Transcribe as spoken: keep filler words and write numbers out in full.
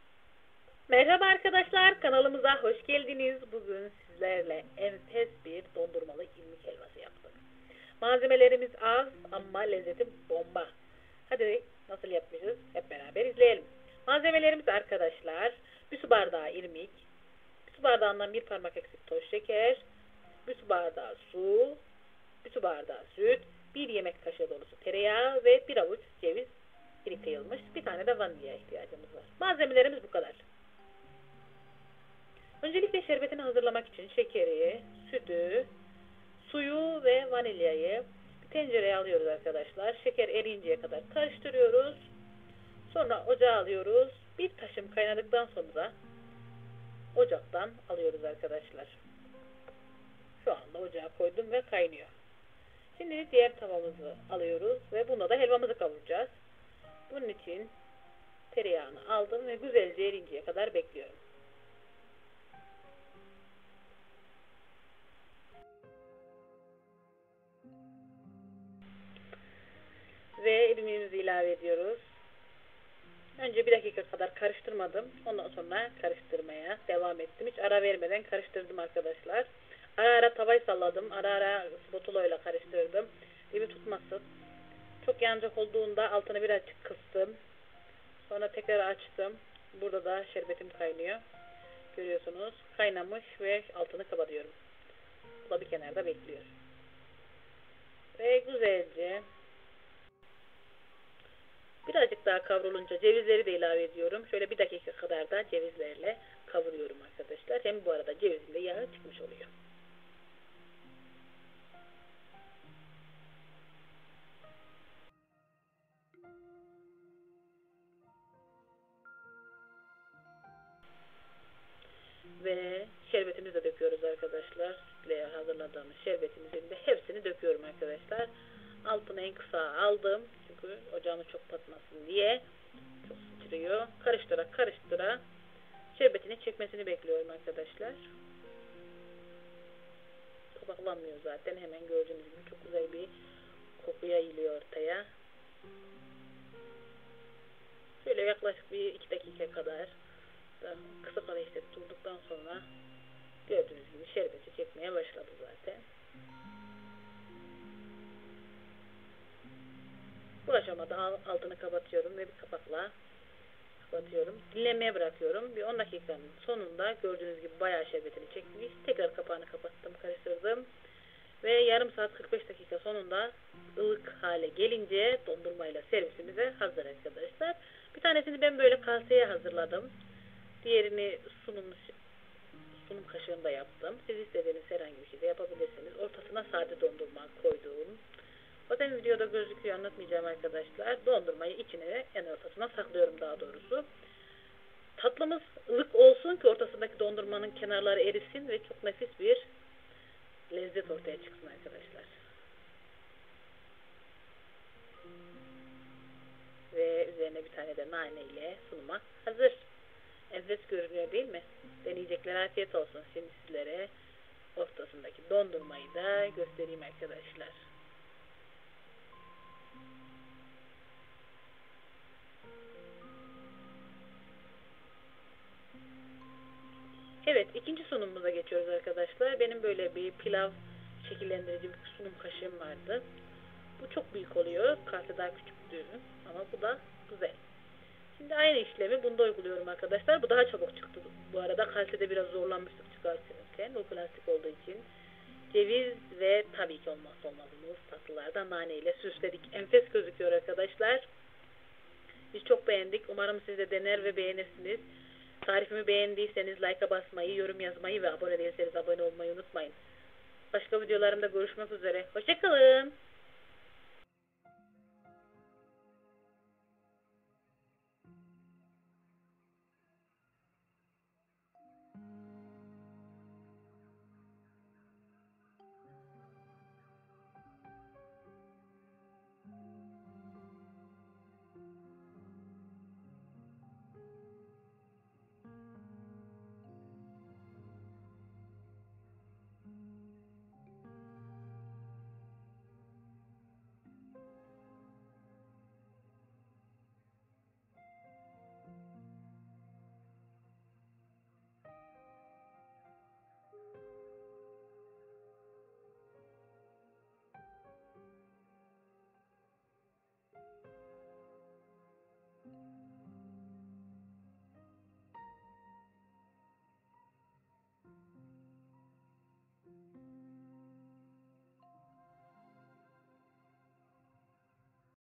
Merhaba arkadaşlar, kanalımıza hoş geldiniz. Bugün sizlerle enfes bir dondurmalı irmik helvası yaptık. Malzemelerimiz az ama lezzeti bomba. Hadi nasıl yapmışız hep beraber izleyelim. Malzemelerimiz arkadaşlar, bir su bardağı irmik, bir su bardağından bir parmak eksik toz şeker, bir su bardağı su, bir su bardağı süt, bir yemek kaşığı dolusu tereyağı ve bir avuç ceviz iri kıyılmış, bir tane de vanilya ihtiyacımız var. Malzemelerimiz bu kadar. Öncelikle şerbetini hazırlamak için şekeri, sütü, suyu ve vanilyayı bir tencereye alıyoruz arkadaşlar. Şeker eriyinceye kadar karıştırıyoruz. Sonra ocağa alıyoruz. Bir taşım kaynadıktan sonra ocaktan alıyoruz arkadaşlar. Şu anda ocağa koydum ve kaynıyor. Şimdi diğer tavamızı alıyoruz ve buna da helvamızı kavuracağız. Bunun için tereyağını aldım ve güzelce eriyinceye kadar bekliyorum. Ve irmiğimizi ilave ediyoruz. Önce bir dakika kadar karıştırmadım. Ondan sonra karıştırmaya devam ettim. Hiç ara vermeden karıştırdım arkadaşlar. Ara ara tavayı salladım. Ara ara spatula ile karıştırdım. Dibi tutmasın. Çok yanacak olduğunda altını birazcık kıstım. Sonra tekrar açtım. Burada da şerbetim kaynıyor. Görüyorsunuz. Kaynamış ve altını kapatıyorum. Bu da bir kenarda bekliyor. Ve güzelce birazcık daha kavrulunca cevizleri de ilave ediyorum. Şöyle bir dakika kadar da cevizlerle kavuruyorum arkadaşlar. Hem bu arada cevizin de yağı çıkmış oluyor. Ve şerbetimizi de döküyoruz arkadaşlar. Sütle hazırladığımız şerbetimizin de hepsini döküyorum arkadaşlar. Altını en kısa aldım. Çünkü ocağımız çok batmasın diye. Çok sıçrıyor. Karıştıra karıştıra şerbetini çekmesini bekliyorum arkadaşlar. Tabaklanmıyor zaten. Hemen gördüğünüz gibi çok güzel bir koku yayılıyor ortaya. Şöyle yaklaşık bir iki dakika kadar da kısık ateşte tutulduktan sonra gördüğünüz gibi şerbeti çekmeye başladı zaten. Bu aşamada altını kapatıyorum ve bir kapakla kapatıyorum. Dinlenmeye bırakıyorum. Bir on dakikanın sonunda gördüğünüz gibi bayağı şerbetini çekmiş. Tekrar kapağını kapattım, karıştırdım. Ve yarım saat kırk beş dakika sonunda ılık hale gelince dondurmayla servisimize hazır arkadaşlar. Bir tanesini ben böyle kaseye hazırladım. Diğerini sunum, sunum kaşığında yaptım. Siz istediğiniz herhangi bir şey de yapabilirsiniz. Ortasına sade dondurma koyduğum. Zaten videoda gözüküyor, anlatmayacağım arkadaşlar. Dondurmayı içine, en ortasına saklıyorum daha doğrusu. Tatlımız ılık olsun ki ortasındaki dondurmanın kenarları erisin ve çok nefis bir lezzet ortaya çıksın arkadaşlar. Ve üzerine bir tane de nane ile sunuma hazır. Enfes görünüyor değil mi? Deneyecekler afiyet olsun. Şimdi sizlere ortasındaki dondurmayı da göstereyim arkadaşlar. Evet, ikinci sunumumuza geçiyoruz arkadaşlar. Benim böyle bir pilav şekillendirici bir sunum kaşığım vardı. Bu çok büyük oluyor. Kase daha küçüktü ama bu da güzel. Şimdi aynı işlemi bunda uyguluyorum arkadaşlar. Bu daha çabuk çıktı. Bu arada kalitede biraz zorlanmıştık çıkartırken. O plastik olduğu için. Ceviz ve tabii ki olmazsa olmazımız tatlılardan nane ile süsledik. Enfes gözüküyor arkadaşlar. Biz çok beğendik. Umarım siz de dener ve beğenirsiniz. Tarifimi beğendiyseniz like'a basmayı, yorum yazmayı ve abone değilseniz abone olmayı unutmayın. Başka videolarımda görüşmek üzere. Hoşçakalın.